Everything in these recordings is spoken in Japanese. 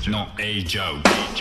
not a joke.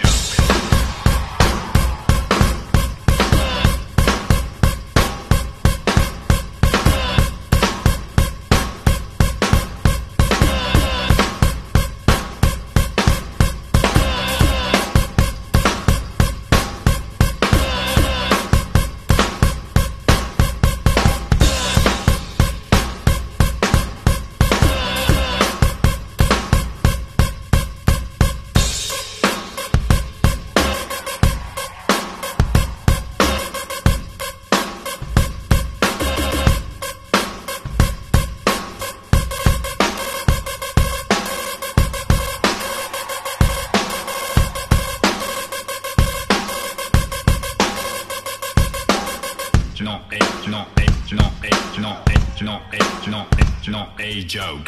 A joke.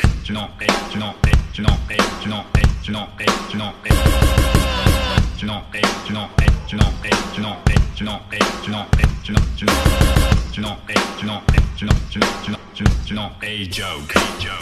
A joke.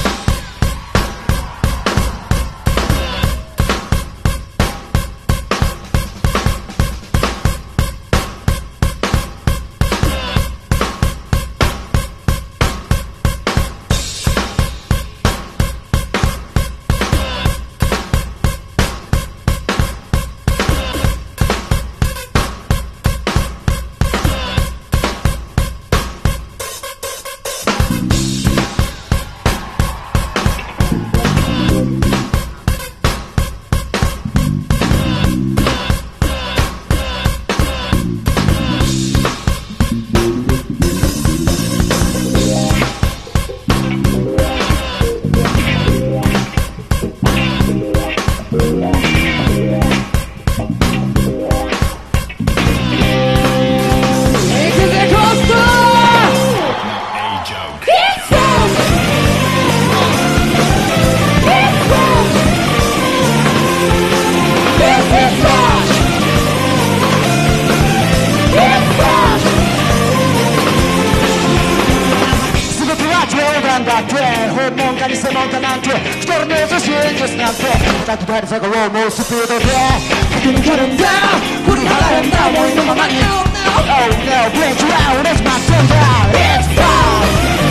It's like a roll, no speed of air. Can you cut him down? Put it high and down, won't you know my money? Oh no, blink around, it's my turn down. It's fun!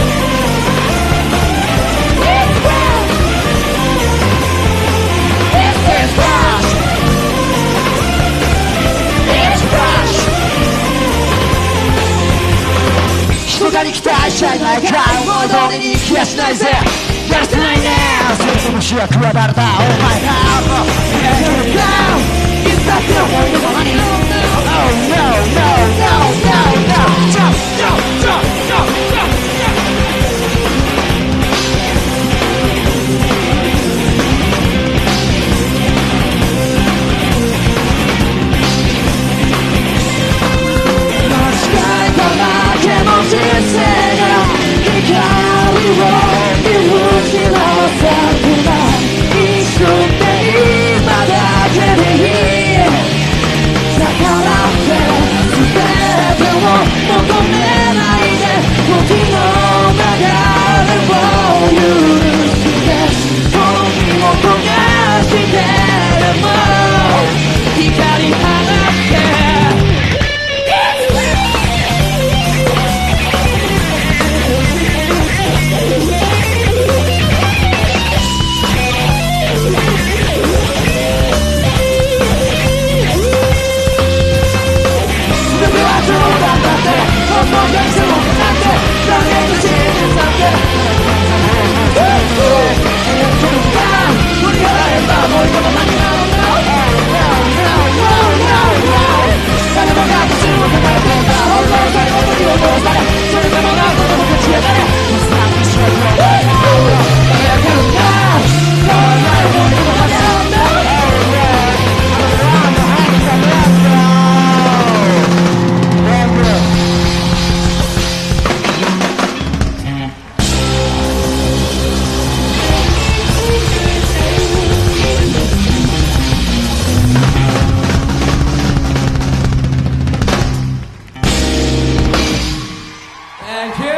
It's fun! It's rush! It's rush! 人がに期待しちゃいないか戻りに気がしないぜやらせないねその主役は誰だお前だ Get it down Get back there 思いのままに Oh no no no no no Jump jump jump jump jump Sky からけも人生が光を見失わせくない一瞬で今だけでいい逆らって全てを求めないで時の流れを許してこの身を焦がしてでも光放ってThank you.